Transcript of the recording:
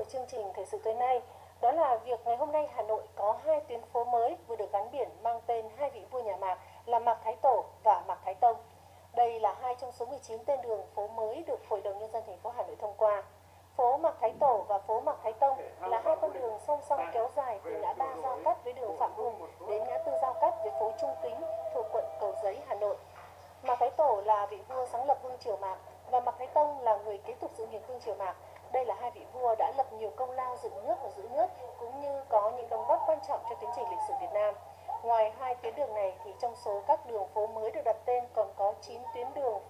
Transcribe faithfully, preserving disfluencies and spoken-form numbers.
chương trình thời sự tối nay, đó là việc ngày hôm nay Hà Nội có hai tuyến phố mới vừa được gắn biển mang tên hai vị vua nhà Mạc là Mạc Thái Tổ và Mạc Thái Tông. Đây là hai trong số mười chín tên đường phố mới được Hội đồng Nhân dân thành phố Hà Nội thông qua. Phố Mạc Thái Tổ và phố Mạc Thái Tông là hai con đường song song kéo dài từ ngã ba giao cắt với đường Phạm Hùng đến ngã tư giao cắt với phố Trung Kính thuộc quận Cầu Giấy, Hà Nội. Mạc Thái Tổ là vị vua sáng lập vương triều Mạc và Mạc Thái Tông là người kế tục sự nghiệp vương triều Mạc. Đây là hai vị vua đã lập nhiều công lao dựng nước và giữ nước, cũng như có những đóng góp quan trọng cho tiến trình lịch sử Việt Nam. Ngoài hai tuyến đường này thì trong số các đường phố mới được đặt tên còn có chín tuyến đường